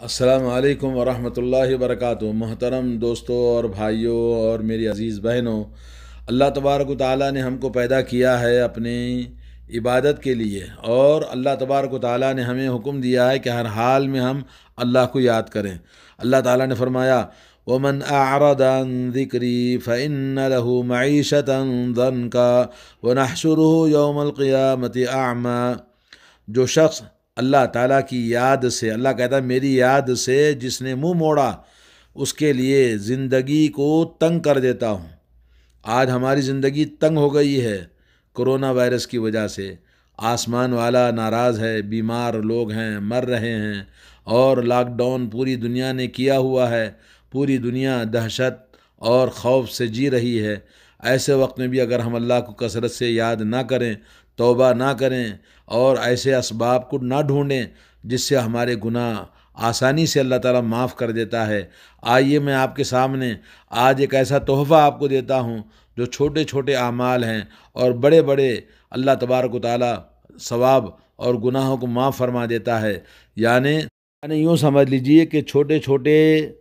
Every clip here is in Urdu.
السلام علیکم ورحمۃ اللہ وبرکاتہ۔ محترم دوستوں اور بھائیوں اور میری عزیز بہنوں، اللہ تبارک و تعالیٰ نے ہم کو پیدا کیا ہے اپنی عبادت کے لیے، اور اللہ تبارک و تعالیٰ نے ہمیں حکم دیا ہے کہ ہر حال میں ہم اللہ کو یاد کریں۔ اللہ تعالیٰ نے فرمایا وَمَنْ أَعْرَضَ عَنْ ذِكْرِي فَإِنَّ لَهُ مَعِيشَةً ضَنْكًا وَنَحْشُرُهُ يَوْمَ الْقِيَامَةِ أَعْمَى۔ جو شخص اللہ تعالیٰ کی یاد سے، اللہ کہتا ہے میری یاد سے جس نے منہ موڑا اس کے لیے زندگی کو تنگ کر دیتا ہوں۔ آج ہماری زندگی تنگ ہو گئی ہے کرونا وائرس کی وجہ سے۔ آسمان والا ناراض ہے، بیمار لوگ ہیں، مر رہے ہیں، اور لاک ڈاؤن پوری دنیا نے کیا ہوا ہے۔ پوری دنیا دہشت اور خوف سے جی رہی ہے۔ ایسے وقت میں بھی اگر ہم اللہ کو کثرت سے یاد نہ کریں، توبہ نہ کریں، اور ایسے اسباب کو نہ ڈھونڈیں جس سے ہمارے گناہ آسانی سے اللہ تعالیٰ معاف کر دیتا ہے، آئیے میں آپ کے سامنے آج ایک ایسا تحفہ آپ کو دیتا ہوں جو چھوٹے چھوٹے اعمال ہیں اور بڑے بڑے اللہ تبارک و تعالیٰ ثواب اور گناہوں کو معاف فرما دیتا ہے۔ یعنی یوں سمجھ لیجئے کہ چھوٹے چھوٹے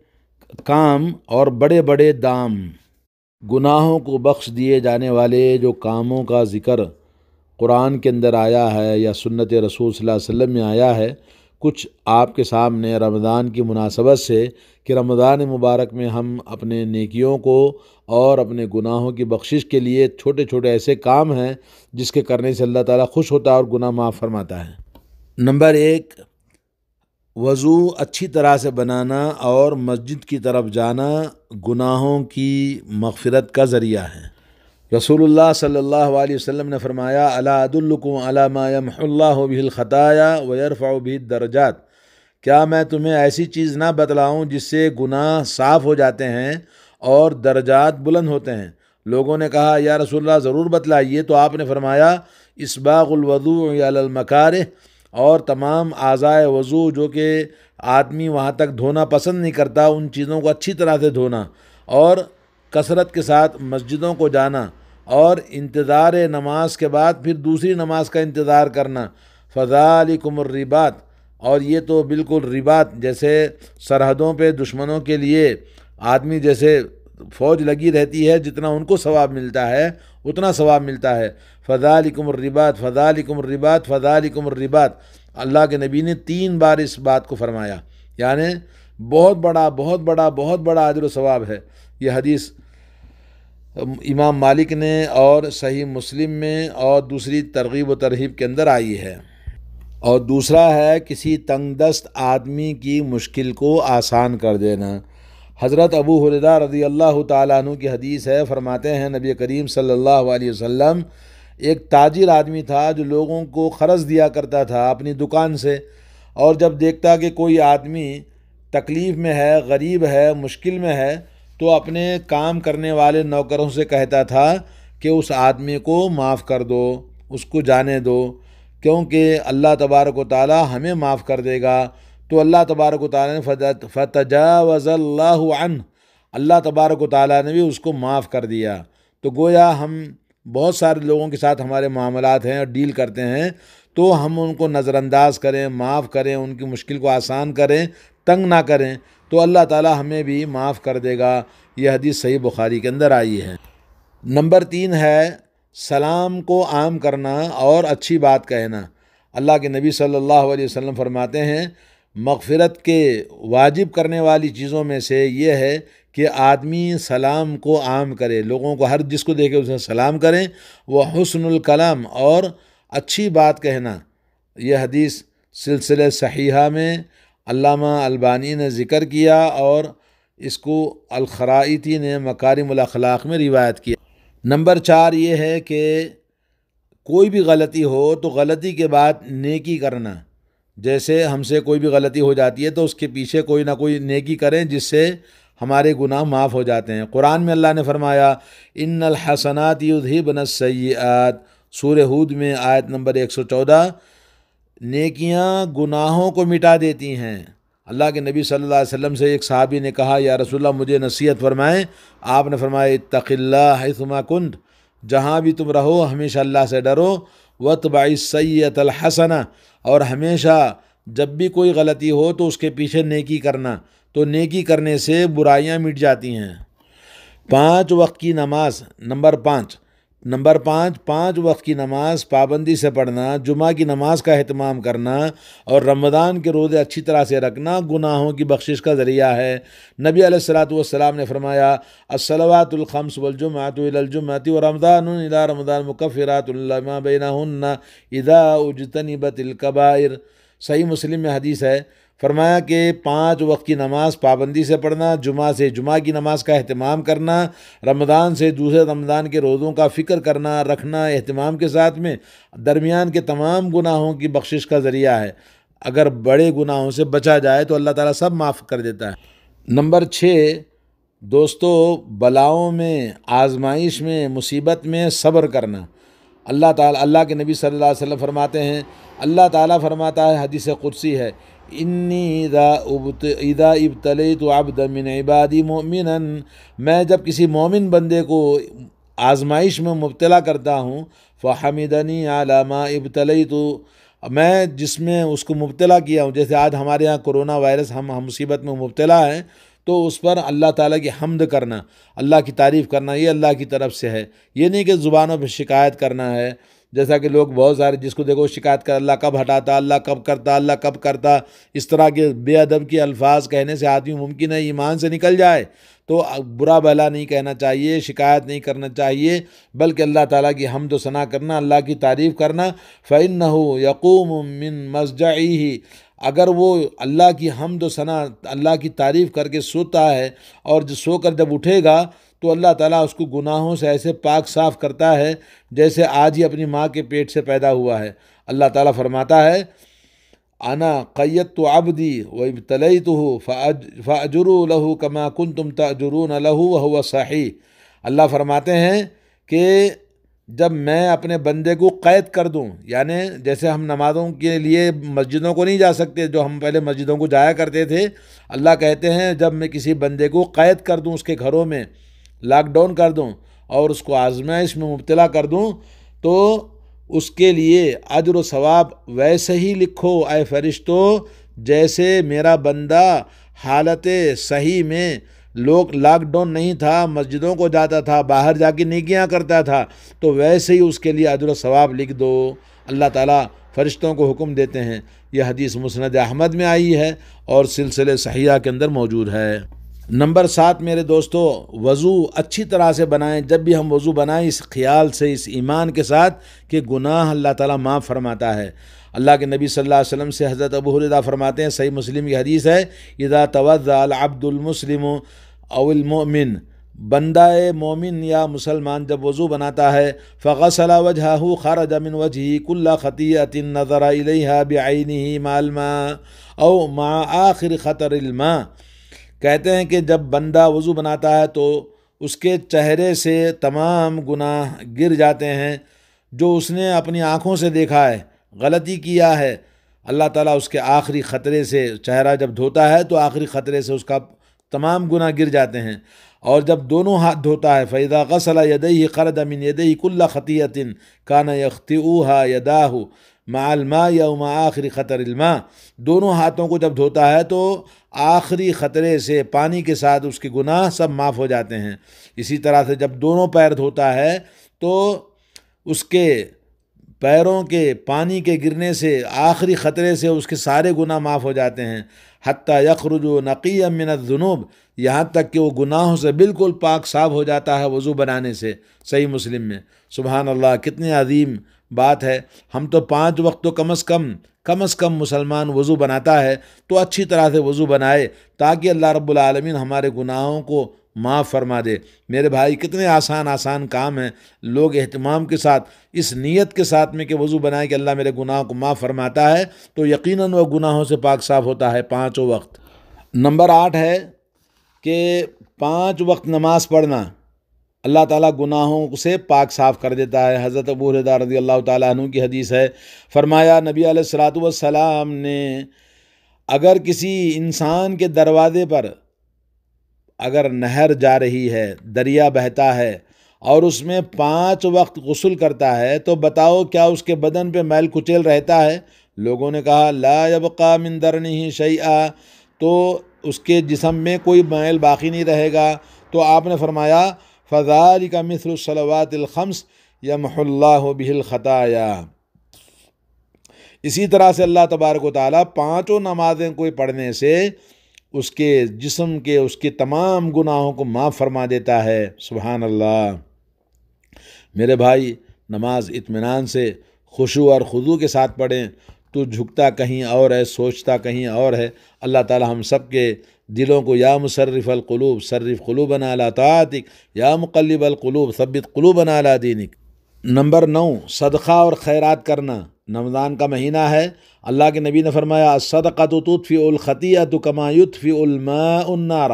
کام اور بڑے بڑے دام، گناہوں کو بخش دیے جانے والے جو کاموں کا ذکر قرآن کے اندر آیا ہے یا سنت رسول صلی اللہ علیہ وسلم میں آیا ہے، کچھ آپ کے سامنے رمضان کی مناسبت سے کہ رمضان مبارک میں ہم اپنے نیکیوں کو اور اپنے گناہوں کی بخشش کے لیے چھوٹے چھوٹے ایسے کام ہیں جس کے کرنے سے اللہ تعالیٰ خوش ہوتا ہے اور گناہ معاف فرماتا ہے۔ نمبر 1، وضو اچھی طرح سے بنانا اور مسجد کی طرف جانا گناہوں کی مغفرت کا ذریعہ ہے۔ رسول اللہ صلی اللہ علیہ وسلم نے فرمایا الا ادلکم علی ما یمحو اللہ بہ الخطایا ویرفع بہ الدرجات، کیا میں تمہیں ایسی چیز نہ بتلاؤں جس سے گناہ صاف ہو جاتے ہیں اور درجات بلند ہوتے ہیں؟ لوگوں نے کہا یا رسول اللہ ضرور بتلائیے، تو آپ نے فرمایا اسباغ الوضوء علی المکارہ، اور تمام اعضائے وضو جو کہ آدمی وہاں تک دھونا پسند نہیں کرتا ان چیزوں کو اچھی طرح سے دھونا، اور کثرت کے ساتھ مسجدوں کو جانا، اور انتظار نماز کے بعد پھر دوسری نماز کا انتظار کرنا، فذالکم الرباط، اور یہ تو بالکل رباط، جیسے سرحدوں پہ دشمنوں کے لیے آدمی جیسے فوج لگی رہتی ہے، جتنا ان کو ثواب ملتا ہے اتنا ثواب ملتا ہے۔ فذالکم الرباط فذالکم الرباط فذالکم الرباط، اللہ کے نبی نے 3 بار اس بات کو فرمایا، یعنی بہت بڑا بہت بڑا بہت بڑا اجر و ثواب ہے۔ یہ حدیث امام مالک نے اور صحیح مسلم میں اور دوسری ترغیب و ترہیب کے اندر آئی ہے۔ اور دوسرا ہے کسی تنگ دست آدمی کی مشکل کو آسان کر دینا۔ حضرت ابو ہریرہ رضی اللہ تعالیٰ عنہ کی حدیث ہے، فرماتے ہیں نبی کریم صلی اللہ علیہ وسلم، ایک تاجر آدمی تھا جو لوگوں کو قرض دیا کرتا تھا اپنی دکان سے، اور جب دیکھتا کہ کوئی آدمی تکلیف میں ہے، غریب ہے، مشکل میں ہے، تو اپنے کام کرنے والے نوکروں سے کہتا تھا کہ اس آدمی کو معاف کر دو، اس کو جانے دو، کیونکہ اللہ تبارک و تعالیٰ ہمیں معاف کر دے گا۔ تو اللہ تبارک و تعالیٰ نے فتجاوز اللہ عنہ، اللہ تبارک و تعالیٰ نے بھی اس کو معاف کر دیا۔ تو گویا ہم بہت سارے لوگوں کے ساتھ ہمارے معاملات ہیں اور ڈیل کرتے ہیں، تو ہم ان کو نظر انداز کریں، معاف کریں، ان کی مشکل کو آسان کریں، تنگ نہ کریں، تو اللہ تعالیٰ ہمیں بھی معاف کر دے گا۔ یہ حدیث صحیح بخاری کے اندر آئی ہے۔ نمبر 3 ہے سلام کو عام کرنا اور اچھی بات کہنا۔ اللہ کے نبی صلی اللہ علیہ وسلم فرماتے ہیں مغفرت کے واجب کرنے والی چیزوں میں سے یہ ہے کہ آدمی سلام کو عام کرے، لوگوں کو ہر جس کو دیکھے اسے سلام کریں، وہ حسن الکلام، اور اچھی بات کہنا۔ یہ حدیث سلسلہ صحیحہ میں علامہ البانی نے ذکر کیا، اور اس کو الخرائطی نے مکارم الاخلاق میں روایت کیا۔ نمبر 4 یہ ہے کہ کوئی بھی غلطی ہو تو غلطی کے بعد نیکی کرنا۔ جیسے ہم سے کوئی بھی غلطی ہو جاتی ہے تو اس کے پیچھے کوئی نہ کوئی نیکی کریں جس سے ہمارے گناہ معاف ہو جاتے ہیں۔ قرآن میں اللہ نے فرمایا ان الحسنات یذہبن السیئات، سورہ ہود میں آیت نمبر 114، نیکیاں گناہوں کو مٹا دیتی ہیں۔ اللہ کے نبی صلی اللہ علیہ وسلم سے ایک صحابی نے کہا یا رسول اللہ مجھے نصیحت فرمائیں، آپ نے فرمایا اتق اللہ حیثما کنت، جہاں بھی تم رہو ہمیشہ اللہ سے ڈرو، واتبع السیئۃ الحسنہ، اور ہمیشہ جب بھی کوئی غلطی ہو تو اس کے پیچھے نیکی کرنا، تو نیکی کرنے سے برائیاں مٹ جاتی ہیں۔ 5 وقت کی نماز، نمبر 5 5 وقت کی نماز پابندی سے پڑھنا، جمعہ کی نماز کا اہتمام کرنا اور رمضان کے روزے اچھی طرح سے رکھنا گناہوں کی بخشش کا ذریعہ ہے۔ نبی علیہ الصلاۃ والسلام نے فرمایا الصلوات الخمس والجمعۃ الی الجمعۃ ورمضان الی رمضان مکفرات لما بینہن اذا اجتنبت الکبائر۔ صحیح مسلم میں حدیث ہے، فرمایا کہ 5 وقت کی نماز پابندی سے پڑھنا، جمعہ سے جمعہ کی نماز کا اہتمام کرنا، رمضان سے دوسرے رمضان کے روزوں کا فکر کرنا رکھنا اہتمام کے ساتھ میں درمیان کے تمام گناہوں کی بخشش کا ذریعہ ہے۔ اگر بڑے گناہوں سے بچا جائے تو اللہ تعالیٰ سب معاف کر دیتا ہے۔ نمبر 6 دوستو، بلاؤں میں، آزمائش میں، مصیبت میں صبر کرنا۔ اللہ کے نبی صلی اللہ علیہ وسلم فرماتے ہیں، اللہ تعالیٰ فرماتا ہے، حدیث قدسی ہے، انی اذا ابتلیت عبدا من عبادی مؤمنا، میں جب کسی مومن بندے کو آزمائش میں مبتلا کرتا ہوں، فحمدنی علی ما ابتلیت، میں جس میں اس کو مبتلا کیا ہوں، جیسے آج ہمارے یہاں کرونا وائرس ہم مصیبت میں مبتلا ہیں، تو اس پر اللہ تعالیٰ کی حمد کرنا، اللہ کی تعریف کرنا، یہ اللہ کی طرف سے ہے، یہ نہیں کہ زبانوں پہ شکایت کرنا ہے، جیسا کہ لوگ بہت سارے جس کو دیکھو شکایت کر، اللہ کب ہٹاتا، اللہ کب کرتا، اللہ کب کرتا، اس طرح کے بے ادب کے الفاظ کہنے سے آدمی ممکن ہے ایمان سے نکل جائے۔ تو برا بھلا نہیں کہنا چاہیے، شکایت نہیں کرنا چاہیے، بلکہ اللہ تعالیٰ کی حمد و ثنا کرنا، اللہ کی تعریف کرنا۔ فَإِنَّهُ يَقُومُ مِن مَضْجَعِهِ، اگر وہ اللہ کی حمد و ثنا، اللہ کی تعریف کر کے سوتا ہے اور سو کر جب اٹھے گا تو اللہ تعالیٰ اس کو گناہوں سے ایسے پاک صاف کرتا ہے جیسے آج ہی اپنی ماں کے پیٹ سے پیدا ہوا ہے۔ اللہ تعالیٰ فرماتا ہے، انا قیدت عبدی وابتلیتہ فاجروا لہ کما کنتم تاجرون لہ وہو صحیح۔ اللہ فرماتے ہیں کہ جب میں اپنے بندے کو قید کر دوں، یعنی جیسے ہم نمازوں کے لیے مسجدوں کو نہیں جا سکتے، جو ہم پہلے مسجدوں کو جایا کرتے تھے، اللہ کہتے ہیں جب میں کسی بندے کو قید کر دوں، اس کے گھروں میں لاک ڈاؤن کر دوں اور اس کو آزمائش میں مبتلا کر دوں، تو اس کے لیے اجر و ثواب ویسے ہی لکھو اے فرشتو جیسے میرا بندہ حالت صحیح میں لوگ لاک ڈاؤن نہیں تھا، مسجدوں کو جاتا تھا، باہر جا کے نیکیاں کرتا تھا، تو ویسے ہی اس کے لیے اجر و ثواب لکھ دو۔ اللہ تعالیٰ فرشتوں کو حکم دیتے ہیں۔ یہ حدیث مسند احمد میں آئی ہے اور سلسلے صحیحہ کے اندر موجود ہے۔ نمبر 7 میرے دوستو، وضو اچھی طرح سے بنائیں۔ جب بھی ہم وضو بنائیں اس خیال سے، اس ایمان کے ساتھ کہ گناہ اللہ تعالیٰ معاف فرماتا ہے۔ اللہ کے نبی صلی اللہ علیہ وسلم سے حضرت ابو ہریرہ فرماتے ہیں، صحیح مسلم کی حدیث ہے، اذا توضأ العبد المسلم او المؤمن، بندہ مومن یا مسلمان جب وضو بناتا ہے، فغسل وجہہ خرج من وجہہ کل خطیئۃ نظر الیہا بعینہ مع الماء او مع آخر خطر الماء، کہتے ہیں کہ جب بندہ وضو بناتا ہے تو اس کے چہرے سے تمام گناہ گر جاتے ہیں جو اس نے اپنی آنکھوں سے دیکھا ہے، غلطی کیا ہے۔ اللہ تعالیٰ اس کے آخری خطرے سے، چہرہ جب دھوتا ہے تو آخری خطرے سے اس کا تمام گناہ گر جاتے ہیں۔ اور جب دونوں ہاتھ دھوتا ہے، فَإِذَا غَسَلَ يَدَيْهِ خَرَجَ مِنْ يَدَيْهِ كُلَّ خَطِيئَةٍ كَانَ يَخْطِئُهَا يَدَاهُ مع الماء او مع آخر خطر الماء، دونوں ہاتھوں کو جب دھوتا ہے تو آخری خطرے سے، پانی کے ساتھ اس کے گناہ سب معاف ہو جاتے ہیں۔ اسی طرح سے جب دونوں پیر دھوتا ہے تو اس کے پیروں کے پانی کے گرنے سے، آخری خطرے سے اس کے سارے گناہ معاف ہو جاتے ہیں، حتیٰ یخرج نقیا من الذنوب، یہاں تک کہ وہ گناہوں سے بالکل پاک صاف ہو جاتا ہے وضو بنانے سے۔ صحیح مسلم میں۔ سبحان اللہ، کتنی عظیم بات ہے۔ ہم تو 5 وقت تو کم از کم مسلمان وضو بناتا ہے تو اچھی طرح سے وضو بنائے تاکہ اللہ رب العالمین ہمارے گناہوں کو معاف فرما دے۔ میرے بھائی، کتنے آسان کام ہیں۔ لوگ اہتمام کے ساتھ، اس نیت کے ساتھ میں کہ وضو بنائے کہ اللہ میرے گناہوں کو معاف فرماتا ہے، تو یقیناً وہ گناہوں سے پاک صاف ہوتا ہے 5 وقت۔ نمبر 8 ہے کہ 5 وقت نماز پڑھنا اللہ تعالیٰ گناہوں سے پاک صاف کر دیتا ہے۔ حضرت ابو ہریرہ رضی اللہ تعالیٰ عنہ کی حدیث ہے، فرمایا نبی علیہ الصلاۃ والسلام نے، اگر کسی انسان کے دروازے پر اگر نہر جا رہی ہے، دریا بہتا ہے اور اس میں 5 وقت غسل کرتا ہے، تو بتاؤ کیا اس کے بدن پہ میل کچیل رہتا ہے؟ لوگوں نے کہا لا یبقى من درنہ شیئا، تو اس کے جسم میں کوئی میل باقی نہیں رہے گا. تو آپ نے فرمایا فذلک مثل الصلوات الخمس یمحو اللہ بہ الخطایا. اسی طرح سے اللہ تبارک و تعالیٰ پانچوں نمازیں کوئی پڑھنے سے اس کے جسم کے اس کے تمام گناہوں کو معاف فرما دیتا ہے. سبحان اللہ. میرے بھائی، نماز اطمینان سے خشوع اور خضوع کے ساتھ پڑھیں. تو جھکتا کہیں اور ہے، سوچتا کہیں اور ہے. اللہ تعالی ہم سب کے دلوں کو یا مصرف القلوب صرف قلوبنا علی طاعتک یا مقلب القلوب ثبت قلوبنا علی دینک. نمبر 9، صدقہ اور خیرات کرنا. رمضان کا مہینہ ہے. اللہ کے نبی نے فرمایا الصدقۃ تطفئ الخطیئۃ کما یطفئ الماء النار.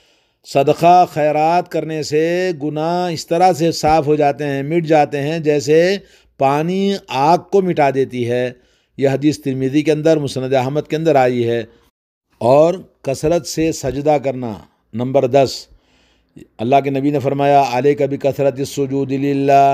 صدقہ خیرات کرنے سے گناہ اس طرح سے صاف ہو جاتے ہیں، مٹ جاتے ہیں، جیسے پانی آگ کو مٹا دیتی ہے. یہ حدیث ترمذی کے اندر، مسند احمد کے اندر آئی ہے. اور کثرت سے سجدہ کرنا. نمبر 10، اللہ کے نبی نے فرمایا علیک بکثرت السجود للہ.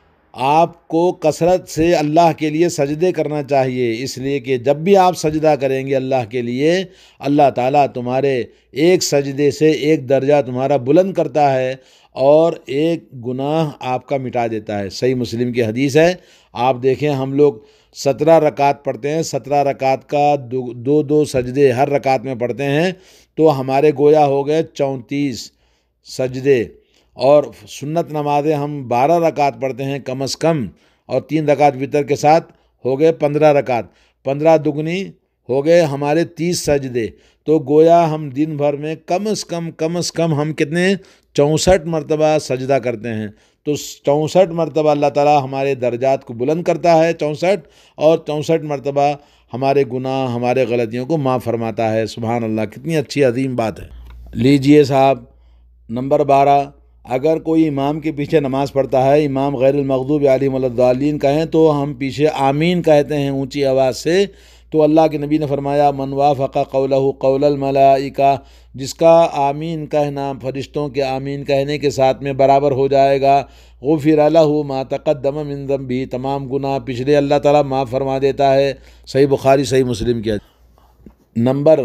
آپ کو کثرت سے اللہ کے لیے سجدے کرنا چاہیے، اس لیے کہ جب بھی آپ سجدہ کریں گے اللہ کے لیے، اللہ تعالیٰ تمہارے ایک سجدے سے ایک درجہ تمہارا بلند کرتا ہے اور ایک گناہ آپ کا مٹا دیتا ہے. صحیح مسلم کی حدیث ہے. آپ دیکھیں ہم لوگ 17 رکعت پڑھتے ہیں، 17 رکعت کا دو سجدے ہر رکعت میں پڑھتے ہیں، تو ہمارے گویا ہو گئے 34 سجدے. اور سنت نمازیں ہم 12 رکعت پڑھتے ہیں کم از کم، اور 3 رکعت وتر کے ساتھ ہو گئے 15 رکعت. 15 دگنی ہو گئے ہمارے 30 سجدے. تو گویا ہم دن بھر میں کم از کم ہم کتنے 64 مرتبہ سجدہ کرتے ہیں. تو 64 مرتبہ اللہ تعالیٰ ہمارے درجات کو بلند کرتا ہے، 64 اور 64 مرتبہ ہمارے گناہ ہمارے غلطیوں کو معاف فرماتا ہے. سبحان اللہ، کتنی اچھی عظیم بات ہے. لیجئے صاحب، نمبر 12، اگر کوئی امام کے پیچھے نماز پڑھتا ہے، امام غیر المغضوب علیہم ولا الضالین کہیں تو ہم پیچھے آمین کہتے ہیں اونچی آواز سے. تو اللہ کے نبی نے فرمایا من وافق قولہ قول الملائکہ، جس کا آمین کہنا فرشتوں کے آمین کہنے کے ساتھ میں برابر ہو جائے گا، غفر لہ ما تقدم من ذنبہ، تمام گناہ پچھلے اللہ تعالیٰ معاف فرما دیتا ہے. صحیح بخاری صحیح مسلم کیا. نمبر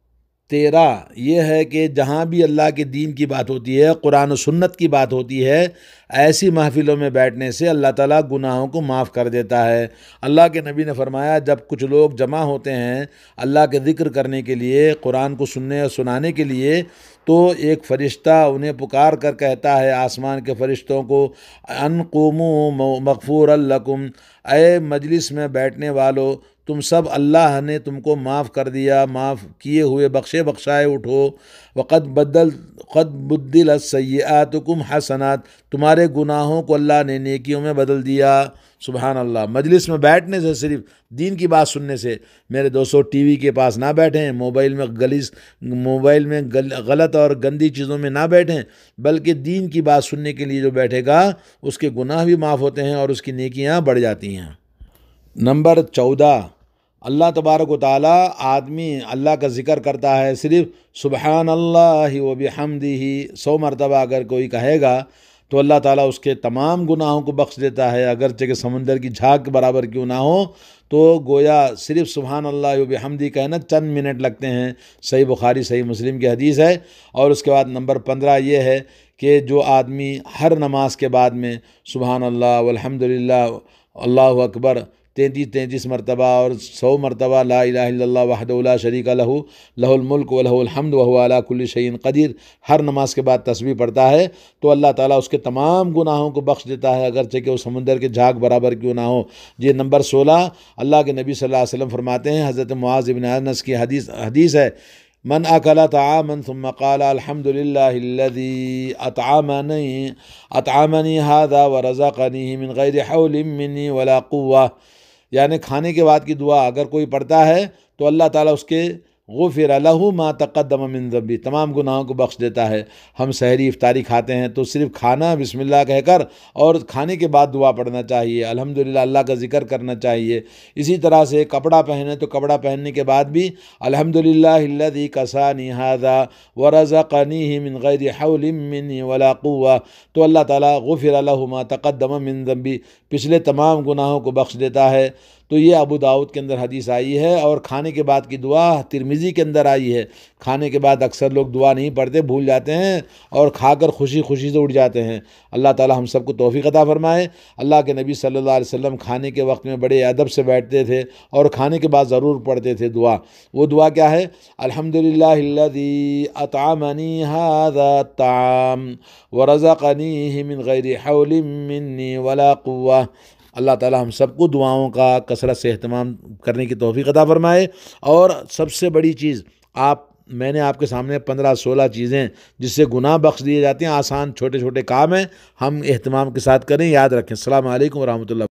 13 یہ ہے کہ جہاں بھی اللہ کے دین کی بات ہوتی ہے، قرآن و سنت کی بات ہوتی ہے، ایسی محفلوں میں بیٹھنے سے اللہ تعالیٰ گناہوں کو معاف کر دیتا ہے. اللہ کے نبی نے فرمایا جب کچھ لوگ جمع ہوتے ہیں اللہ کے ذکر کرنے کے لیے، قرآن کو سننے اور سنانے کے لیے، تو ایک فرشتہ انہیں پکار کر کہتا ہے آسمان کے فرشتوں کو ان قوموا مغفورا لکم، اے مجلس میں بیٹھنے والو، تم سب اللہ نے تم کو معاف کر دیا، معاف کیے ہوئے بخشے بخشائے اٹھو. وقد بدلت سیئاتکم حسنات، تمہارے گناہوں کو اللہ نے نیکیوں میں بدل دیا. سبحان اللہ. مجلس میں بیٹھنے سے، صرف دین کی بات سننے سے، میرے دوستو ٹی وی کے پاس نہ بیٹھیں، موبائل میں غلط اور گندی چیزوں میں نہ بیٹھیں، بلکہ دین کی بات سننے کے لیے جو بیٹھے گا اس کے گناہ بھی معاف ہوتے ہیں اور اس کی نیکیاں بڑھ جاتی ہیں. نمبر 14، اللہ تبارک و تعالیٰ آدمی اللہ کا ذکر کرتا ہے صرف سبحان اللہ و بحمدہ 100 مرتبہ اگر کوئی کہے گا تو اللہ تعالیٰ اس کے تمام گناہوں کو بخش دیتا ہے، اگرچہ کہ سمندر کی جھاگ برابر کیوں نہ ہو. تو گویا صرف سبحان اللہ و بحمدہ کہنا چند منٹ لگتے ہیں. صحیح بخاری صحیح مسلم کی حدیث ہے. اور اس کے بعد نمبر 15 یہ ہے کہ جو آدمی ہر نماز کے بعد میں سبحان اللہ والحمدللہ اللہ اکبر 33 مرتبہ اور 100 مرتبہ لا الہ الا اللہ وحدہ لا شریک لہ لہ الملک و لہ الحمد وہو علی کل شیء قدیر، ہر نماز کے بعد تسبیح پڑھتا ہے تو اللہ تعالیٰ اس کے تمام گناہوں کو بخش دیتا ہے، اگرچہ کہ وہ سمندر کے جھاگ برابر کیوں نہ ہو. یہ نمبر 16، اللہ کے نبی صلی اللہ علیہ وسلم فرماتے ہیں، حضرت معاذ بن انس کی حدیث ہے، من اکل طعاما ثم قال الحمد للہ الذی اطعمنی ھذا ورزقنی من غیر حول منی ولا قوہ. یعنی کھانے کے بعد کی دعا اگر کوئی پڑھتا ہے تو اللہ تعالیٰ اس کے غفر لہ ما تقدم من ذنبہ، تمام گناہوں کو بخش دیتا ہے. ہم سحری افطاری کھاتے ہیں تو صرف کھانا بسم اللہ کہہ کر اور کھانے کے بعد دعا پڑھنا چاہیے، الحمدللہ اللہ کا ذکر کرنا چاہیے. اسی طرح سے کپڑا پہنے تو کپڑا پہننے کے بعد بھی الحمدللہ الذی کسانی ھذا ورزقنیہ من غیر حول منی ولا قوہ، تو اللہ تعالیٰ غفر لہ ما تقدم من ذنبہ، پچھلے تمام گناہوں کو بخش دیتا ہے. تو یہ ابو داؤد کے اندر حدیث آئی ہے۔ اور کھانے کے بعد کی دعا ترمذی کے اندر آئی ہے۔ کھانے کے بعد اکثر لوگ دعا نہیں پڑھتے، بھول جاتے ہیں اور کھا کر خوشی خوشی سے اٹھ جاتے ہیں۔ اللہ تعالی ہم سب کو توفیق عطا فرمائے۔ اللہ کے نبی صلی اللہ علیہ وسلم کھانے کے وقت میں بڑے ادب سے بیٹھتے تھے اور کھانے کے بعد ضرور پڑھتے تھے دعا۔ وہ دعا کیا ہے؟ الحمدللہ الذی اطعمنی ھذا الطعام ورزقنیہ من غیر حول منی ولا قوہ۔ اللہ تعالی ہم سب کو دعاؤں کا کثرت سے اہتمام کرنے کی توفیق عطا فرمائے۔ اور سب سے بڑی چیز، میں نے آپ کے سامنے 15-16 چیزیں جس سے گناہ بخش دیے جاتے ہیں، آسان چھوٹے چھوٹے کام ہیں، ہم اہتمام کے ساتھ کریں، یاد رکھیں۔ السلام علیکم ورحمۃ اللہ۔